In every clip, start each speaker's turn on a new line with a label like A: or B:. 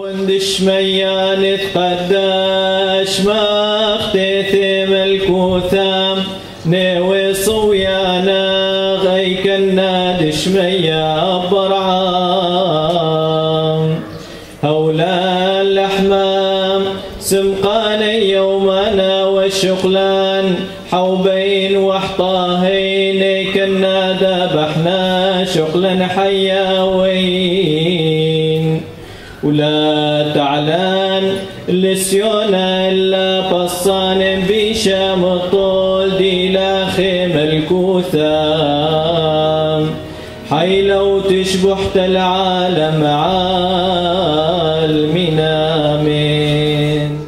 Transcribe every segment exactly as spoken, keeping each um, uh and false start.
A: وندش ميان تقداش ما اختيثي ملكوثام نيوي صويانا غيك النادش ميا برعام هولا الأحمام سمقان يومنا والشقلان حوبين وحطاهين كنا ذبحنا شقلا حياوين ولا تعلان لسيونا إلا قصان بشام الطول دي لا خيم الكوثام حي لو تشبحت العالم عالمنا من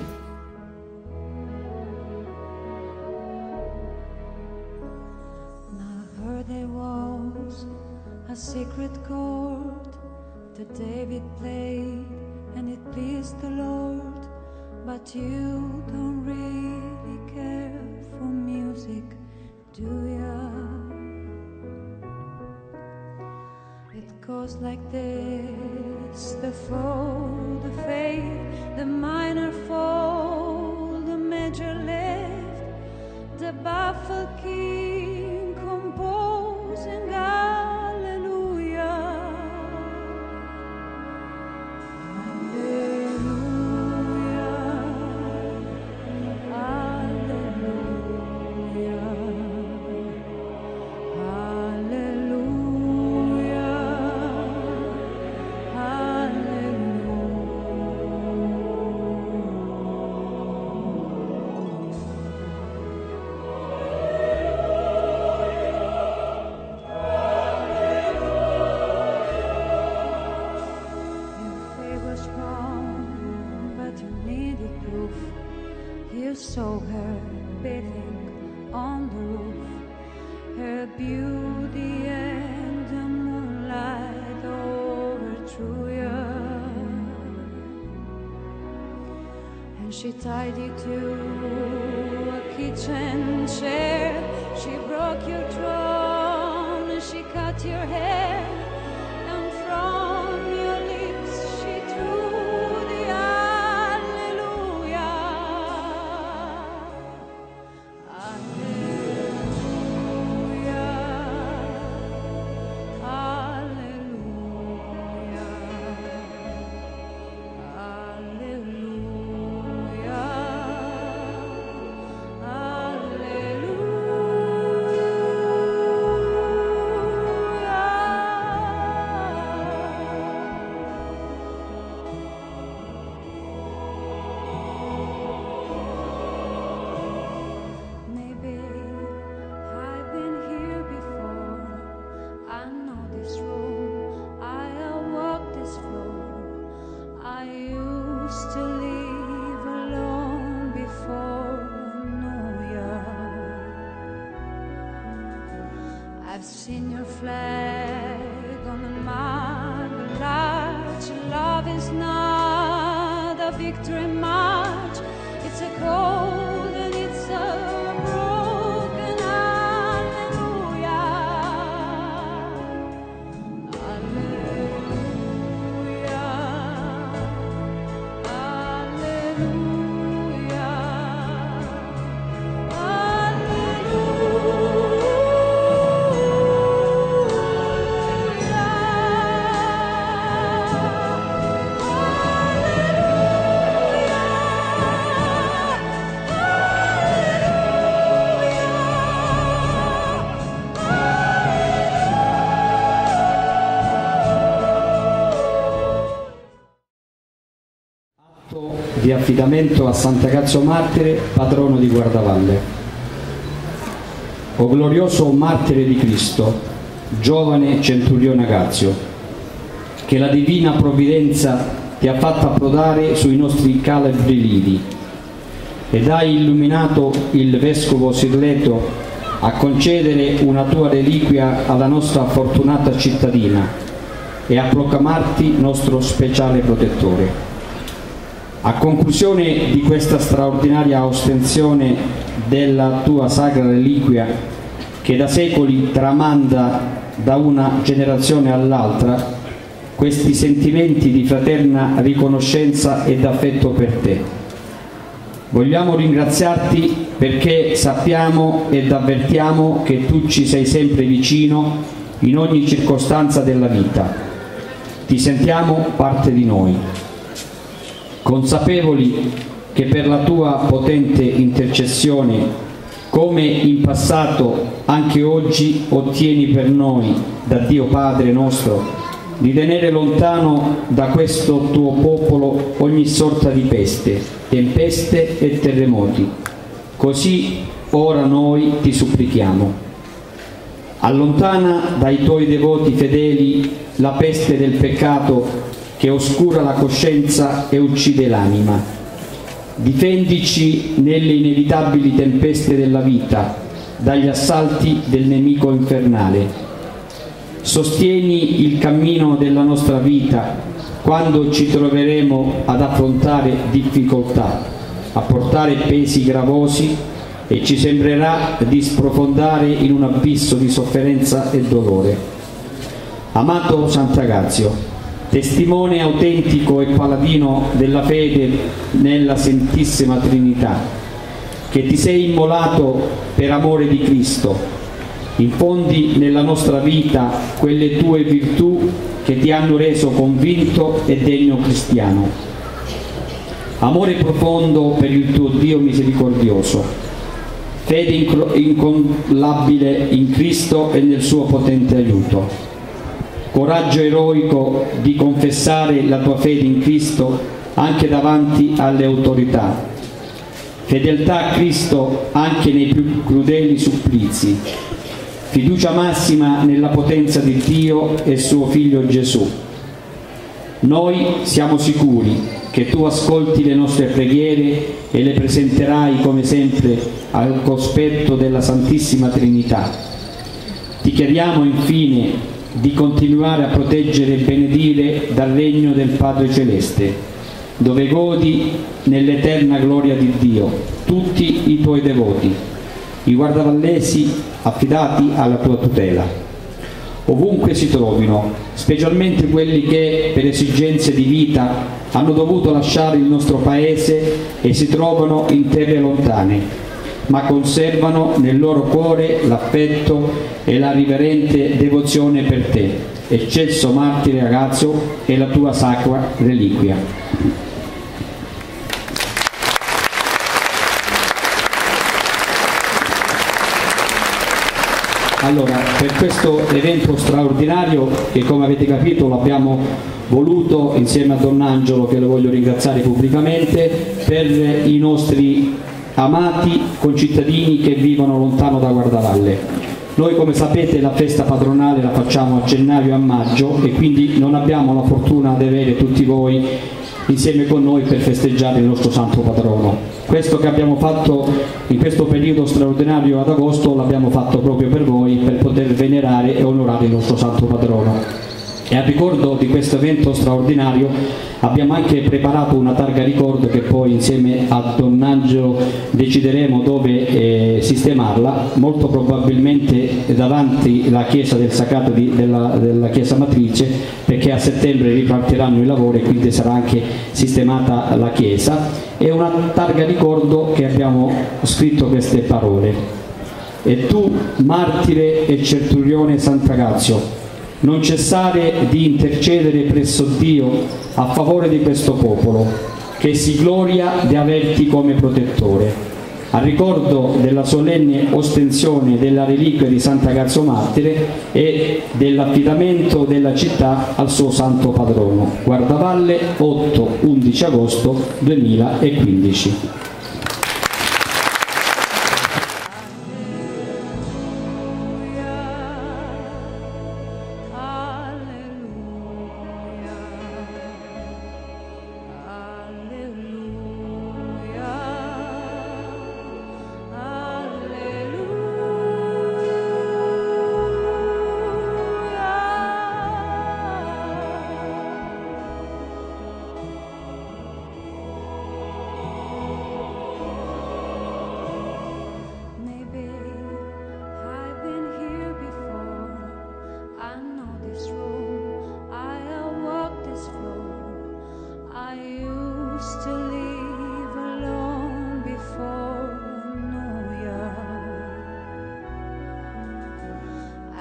B: secret chord that David played and it pleased the Lord, but you don't really care for music, do ya? It goes like this: the fall, the fade, the minor fall, the major left, the baffled king composing saw her bathing on the roof, her beauty and the moonlight overthrew you, and she tied you to a kitchen chair. She broke your throne and she cut your hair, and from your lips she threw the I've seen your flag on the marble arch. Love is not a victory march. It's a cold and it's a broken hallelujah. Hallelujah. Hallelujah.
C: Di affidamento a Sant'Agazio Martire, patrono di Guardavalle. O glorioso martire di Cristo, giovane centurione Agazio, che la divina provvidenza ti ha fatto approdare sui nostri calabri lidi ed hai illuminato il vescovo Sirleto a concedere una tua reliquia alla nostra fortunata cittadina e a proclamarti nostro speciale protettore. A conclusione di questa straordinaria ostensione della tua sacra reliquia, che da secoli tramanda da una generazione all'altra, questi sentimenti di fraterna riconoscenza ed affetto per te. Vogliamo ringraziarti perché sappiamo ed avvertiamo che tu ci sei sempre vicino in ogni circostanza della vita. Ti sentiamo parte di noi, consapevoli che per la tua potente intercessione, come in passato, anche oggi ottieni per noi, da Dio Padre nostro, di tenere lontano da questo tuo popolo ogni sorta di peste, tempeste e terremoti. Così ora noi ti supplichiamo. Allontana dai tuoi devoti fedeli la peste del peccato che oscura la coscienza e uccide l'anima. Difendici nelle inevitabili tempeste della vita dagli assalti del nemico infernale. Sostieni il cammino della nostra vita quando ci troveremo ad affrontare difficoltà, a portare pesi gravosi e ci sembrerà di sprofondare in un abisso di sofferenza e dolore. Amato Sant'Agazio, testimone autentico e paladino della fede nella Santissima Trinità, che ti sei immolato per amore di Cristo, infondi nella nostra vita quelle tue virtù che ti hanno reso convinto e degno cristiano. Amore profondo per il tuo Dio misericordioso, fede incollabile in Cristo e nel suo potente aiuto, coraggio eroico di confessare la tua fede in Cristo anche davanti alle autorità, fedeltà a Cristo anche nei più crudeli supplizi, fiducia massima nella potenza di Dio e suo Figlio Gesù. Noi siamo sicuri che tu ascolti le nostre preghiere e le presenterai come sempre al cospetto della Santissima Trinità. Ti chiediamo infine di continuare a proteggere e benedire dal regno del Padre Celeste, dove godi nell'eterna gloria di Dio tutti i tuoi devoti, i guardavallesi affidati alla tua tutela, ovunque si trovino, specialmente quelli che per esigenze di vita hanno dovuto lasciare il nostro paese e si trovano in terre lontane, ma conservano nel loro cuore l'affetto e la riverente devozione per te, eccelso martire Agazio, e la tua sacra reliquia. Allora, per questo evento straordinario, che come avete capito l'abbiamo voluto insieme a Don Angelo, che lo voglio ringraziare pubblicamente, per i nostri amati concittadini che vivono lontano da Guardavalle. Noi, come sapete, la festa patronale la facciamo a gennaio e a maggio e quindi non abbiamo la fortuna di avere tutti voi insieme con noi per festeggiare il nostro santo patrono. Questo che abbiamo fatto in questo periodo straordinario ad agosto l'abbiamo fatto proprio per voi, per poter venerare e onorare il nostro santo patrono. E a ricordo di questo evento straordinario abbiamo anche preparato una targa ricordo che poi insieme a Don Angelo decideremo dove eh, sistemarla, molto probabilmente davanti alla chiesa del Sacrato di, della, della chiesa matrice, perché a settembre ripartiranno i lavori e quindi sarà anche sistemata la chiesa. È una targa ricordo che abbiamo scritto queste parole: e tu, martire e centurione Sant'Agazio, non cessare di intercedere presso Dio a favore di questo popolo, che si gloria di averti come protettore. A ricordo della solenne ostensione della reliquia di Sant'Agazio Martire e dell'affidamento della città al suo santo patrono. Guardavalle, otto undici agosto duemilaquindici.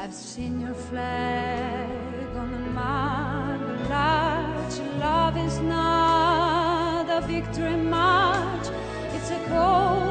B: I've seen your flag on the marble arch. Love is not a victory march, it's a cold